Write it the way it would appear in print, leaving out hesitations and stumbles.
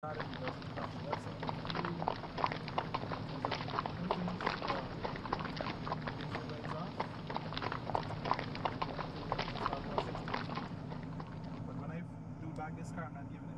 Not if he doesn't touch it. That's it. Take your legs off. Start 160. But when I do back this car, I'm not giving